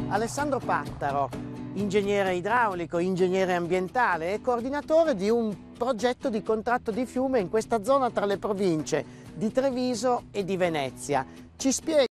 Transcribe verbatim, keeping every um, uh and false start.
Alessandro Pattaro, ingegnere idraulico, ingegnere ambientale e coordinatore di un progetto di contratto di fiume in questa zona tra le province di Treviso e di Venezia. Ci spiega